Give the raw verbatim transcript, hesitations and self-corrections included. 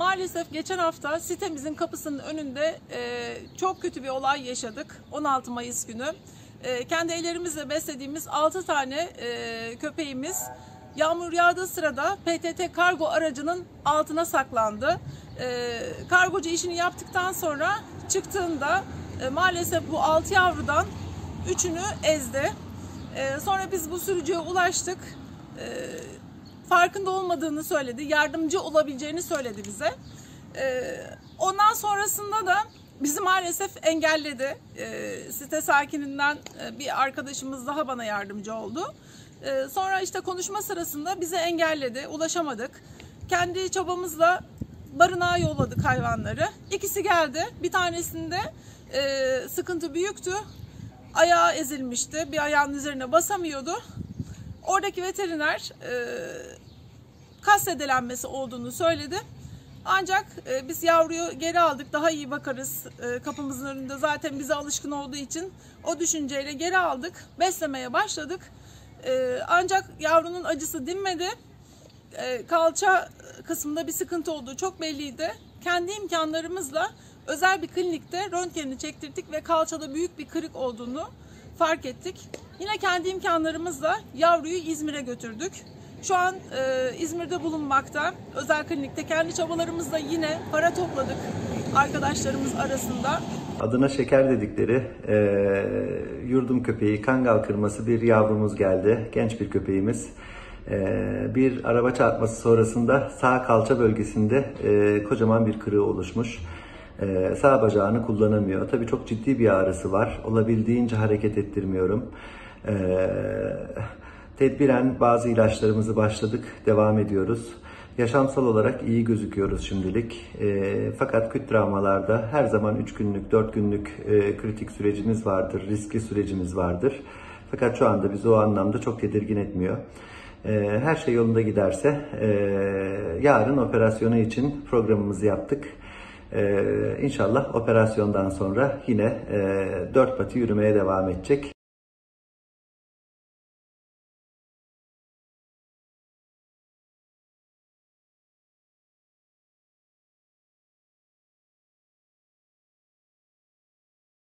Maalesef geçen hafta sitemizin kapısının önünde e, çok kötü bir olay yaşadık. on altı Mayıs günü. E, kendi ellerimizle beslediğimiz altı tane e, köpeğimiz yağmur yağdığı sırada P T T kargo aracının altına saklandı. E, kargocu işini yaptıktan sonra çıktığında e, maalesef bu altı yavrudan üçünü ezdi. E, sonra biz bu sürücüye ulaştık. E, farkında olmadığını söyledi, yardımcı olabileceğini söyledi bize. Ee, ondan sonrasında da bizi maalesef engelledi. Ee, site sakininden bir arkadaşımız daha bana yardımcı oldu. Ee, sonra işte konuşma sırasında bizi engelledi, ulaşamadık. Kendi çabamızla barınağa yolladık hayvanları. İkisi geldi, bir tanesinde e, sıkıntı büyüktü. Ayağı ezilmişti, bir ayağının üzerine basamıyordu. Oradaki veteriner e, kas zedelenmesi olduğunu söyledi. Ancak e, biz yavruyu geri aldık, daha iyi bakarız. E, kapımızın önünde zaten bize alışkın olduğu için o düşünceyle geri aldık. Beslemeye başladık. E, ancak yavrunun acısı dinmedi. E, kalça kısmında bir sıkıntı olduğu çok belliydi. Kendi imkanlarımızla özel bir klinikte röntgenini çektirdik ve kalçada büyük bir kırık olduğunu fark ettik. Yine kendi imkanlarımızla yavruyu İzmir'e götürdük. Şu an e, İzmir'de bulunmakta. Özel klinikte kendi çabalarımızla yine para topladık arkadaşlarımız arasında. Adına Şeker dedikleri e, yurdum köpeği Kangal kırması bir yavrumuz geldi. Genç bir köpeğimiz. E, bir araba çarpması sonrasında sağ kalça bölgesinde e, kocaman bir kırığı oluşmuş. Ee, sağ bacağını kullanamıyor. Tabii çok ciddi bir ağrısı var. Olabildiğince hareket ettirmiyorum. Ee, tedbiren bazı ilaçlarımızı başladık. Devam ediyoruz. Yaşamsal olarak iyi gözüküyoruz şimdilik. Ee, fakat küt travmalarda her zaman üç günlük, dört günlük e, kritik sürecimiz vardır. Riskli sürecimiz vardır. Fakat şu anda bizi o anlamda çok tedirgin etmiyor. Ee, her şey yolunda giderse e, yarın operasyonu için programımızı yaptık. Ee, İnşallah operasyondan sonra yine e, dört pati yürümeye devam edecek.